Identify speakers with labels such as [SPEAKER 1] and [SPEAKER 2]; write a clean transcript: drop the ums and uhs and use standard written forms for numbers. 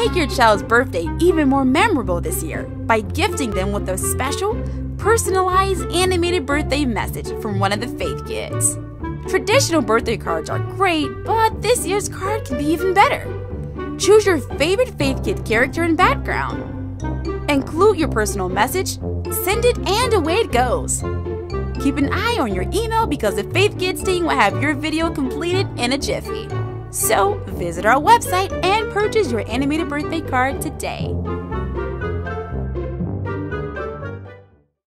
[SPEAKER 1] Make your child's birthday even more memorable this year by gifting them with a special, personalized animated birthday message from one of the Faith Kids. Traditional birthday cards are great, but this year's card can be even better. Choose your favorite Faith Kid character and background. Include your personal message, send it, and away it goes. Keep an eye on your email because the Faith Kids team will have your video completed in a jiffy. So visit our website and purchase your animated birthday card today.